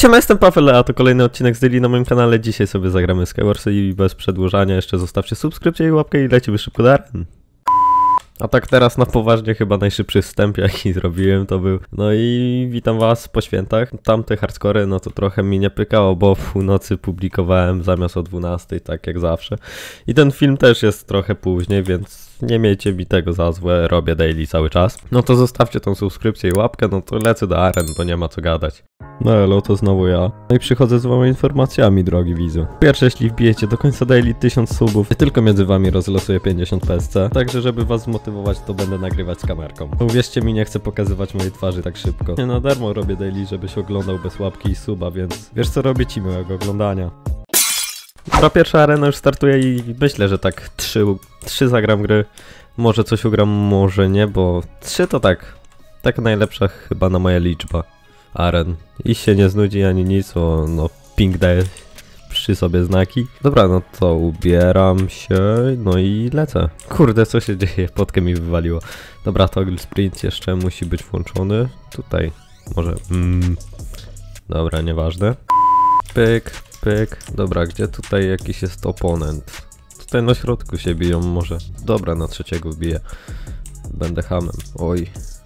Siema, jestem Paweł, a to kolejny odcinek z Daily na moim kanale. Dzisiaj sobie zagramy Skywarsy i bez przedłużania jeszcze zostawcie subskrypcję i łapkę i lecimy szybko do aren. A tak teraz na poważnie chyba najszybszy wstęp jaki zrobiłem to był. No i witam was po świętach. Tamte hardcore no to trochę mi nie pykało, bo w północy publikowałem zamiast o 12, tak jak zawsze. I ten film też jest trochę później, więc nie miejcie mi tego za złe, robię daily cały czas. No to zostawcie tą subskrypcję i łapkę, no to lecę do aren, bo nie ma co gadać. No elo, to znowu ja. No i przychodzę z wami informacjami, drogi widzu. Pierwsze, jeśli wbijecie do końca daily 1000 subów, tylko między wami rozlosuję 50 PSC. Także żeby was zmotywować, to będę nagrywać z kamerką. Uwierzcie mi, nie chcę pokazywać mojej twarzy tak szybko. Nie na darmo robię daily, żebyś oglądał bez łapki i suba, więc wiesz co robię ci, miłego oglądania. Dobra, pierwsza arena już startuje i myślę, że tak 3 zagram gry. Może coś ugram, może nie, bo 3 to tak najlepsza chyba na moja liczba aren. I się nie znudzi ani nic, o no ping daje przy sobie znaki. Dobra, no to ubieram się, no i lecę. Kurde, co się dzieje? Potkę mi wywaliło. Dobra, toggle sprint jeszcze musi być włączony. Tutaj może... Dobra, nieważne. Pyk, pyk. Dobra, gdzie tutaj jakiś jest oponent? Tutaj na środku się biją może. Dobra, na trzeciego wbiję. Będę hamem. Oj.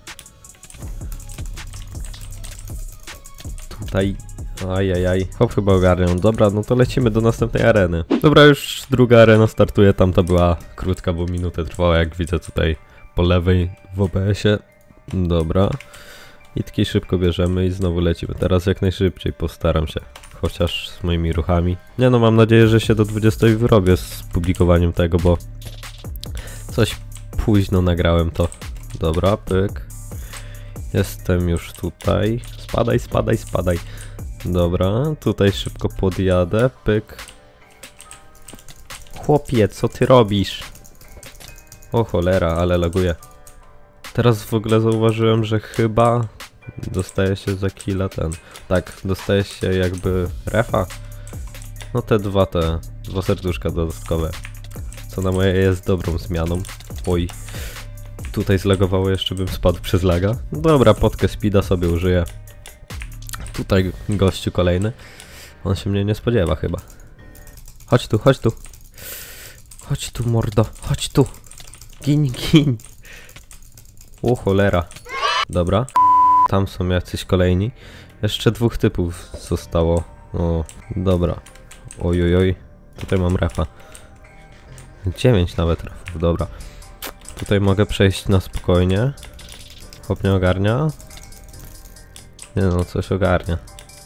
Tutaj. Ajajaj. Hop, chyba ogarniam. Dobra, no to lecimy do następnej areny. Dobra, już druga arena startuje. Tamta była krótka, bo minutę trwała, jak widzę tutaj po lewej w OBS-ie. Dobra. I taki szybko bierzemy i znowu lecimy. Teraz jak najszybciej postaram się. Chociaż z moimi ruchami. Nie no, mam nadzieję, że się do 20 wyrobię z publikowaniem tego, bo coś późno nagrałem to. Dobra, pyk. Jestem już tutaj. Spadaj, spadaj, spadaj. Dobra, tutaj szybko podjadę. Pyk. Chłopie, co ty robisz? O cholera, ale laguję. Teraz w ogóle zauważyłem, że chyba dostaje się za killa ten. Tak, dostaje się jakby refa. No te dwa serduszka dodatkowe. Co na moje jest dobrą zmianą. Oj. Tutaj zlagowało, jeszcze bym spadł przez laga. Dobra, potkę speeda sobie użyję. Tutaj gościu kolejny. On się mnie nie spodziewa chyba. Chodź tu, chodź tu. Chodź tu, mordo, chodź tu. Gin, gin. O cholera. Dobra. Tam są jacyś kolejni. Jeszcze 2 typów zostało. O, dobra. Oj, oj, oj. Tutaj mam refa. 9 nawet refów, dobra. Tutaj mogę przejść na spokojnie. Hop, nie ogarnia. Nie no, coś ogarnia.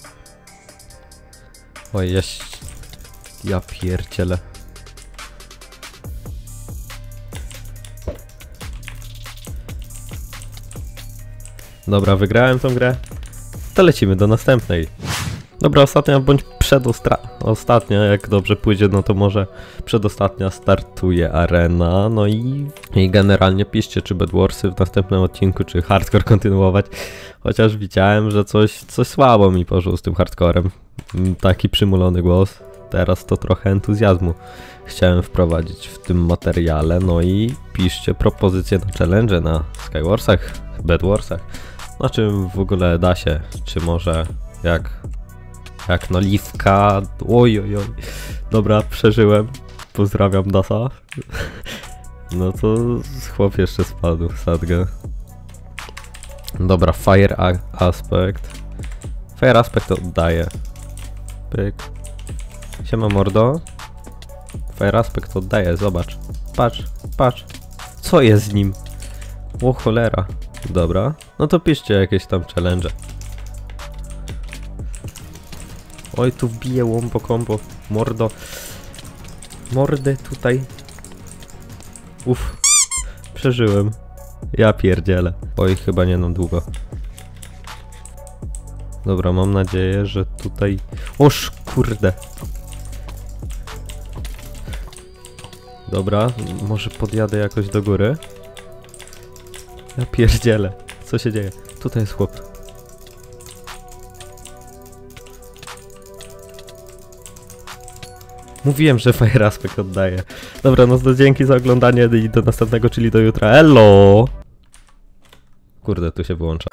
Oj, ja pierdzielę. Dobra, wygrałem tą grę. To lecimy do następnej. Dobra, ostatnia bądź ostatnia, jak dobrze pójdzie, no to może przedostatnia startuje arena. No i generalnie piszcie, czy Bedwarsy w następnym odcinku, czy hardcore kontynuować. Chociaż widziałem, że coś słabo mi poszło z tym hardcorem. Taki przymulony głos. Teraz to trochę entuzjazmu chciałem wprowadzić w tym materiale. No i piszcie propozycje na challenge na Skywarsach, Bedwarsach. Na czym w ogóle da się, czy może jak naliwka. Oj, oj, oj. Dobra, przeżyłem. Pozdrawiam Dasa. No to chłop jeszcze spadł, sadgę. Dobra, Fire Aspect. Fire Aspect oddaje. Pyk. Siema mordo. Fire Aspect oddaje, zobacz. Patrz, patrz. Co jest z nim? O cholera. Dobra. No to piszcie jakieś tam challenge. Oj, tu bije łombo kombo. Mordo. Mordę tutaj. Uff. Przeżyłem. Ja pierdzielę. Oj, chyba nie na długo. Dobra, mam nadzieję, że tutaj... Oż kurde. Dobra, może podjadę jakoś do góry. Ja pierdzielę. Co się dzieje? Tutaj jest chłop. Mówiłem, że Fire Aspect oddaje. Dobra, no to dzięki za oglądanie i do następnego, czyli do jutra. Elo! Kurde, tu się wyłącza.